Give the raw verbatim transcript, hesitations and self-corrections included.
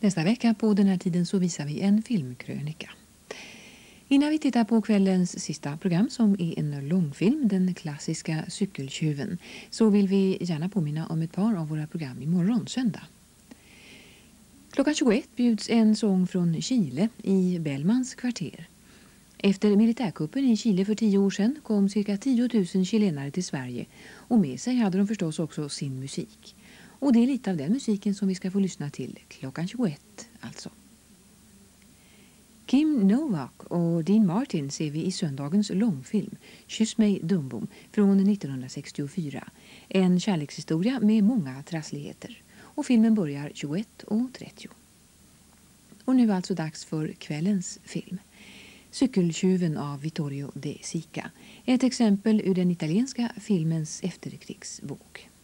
Nästa vecka på den här tiden så visar vi en filmkrönika. Innan vi tittar på kvällens sista program som är en långfilm, den klassiska Cykeltjuven, så vill vi gärna påminna om ett par av våra program imorgon söndag. Klockan tjugoett bjuds en sång från Chile i Bellmans kvarter. Efter militärkuppen i Chile för tio år sedan kom cirka tio tusen chilenare till Sverige och med sig hade de förstås också sin musik. Och det är lite av den musiken som vi ska få lyssna till klockan tjugoett alltså. Kim Novak och Dean Martin ser vi i söndagens långfilm Kyss mig Dumbom från nittonhundrasextiofyra. En kärlekshistoria med många trassligheter. Och filmen börjar tjugoett och trettio. Och nu alltså dags för kvällens film. Cykeltjuven av Vittorio De Sica. Ett exempel ur den italienska filmens efterkrigsbok.